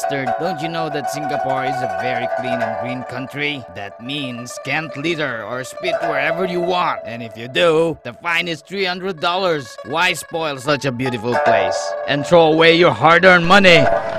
bastard. Don't you know that Singapore is a very clean and green country? That means can't litter or spit wherever you want. And if you do, the fine is $300. Why spoil such a beautiful place and throw away your hard-earned money?